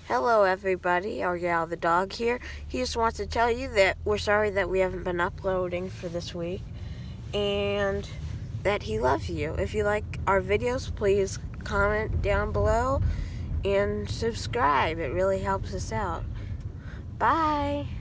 Hello everybody, Ariel the dog here. He just wants to tell you that we're sorry that we haven't been uploading for this week and that he loves you. If you like our videos, please comment down below and subscribe. It really helps us out. Bye.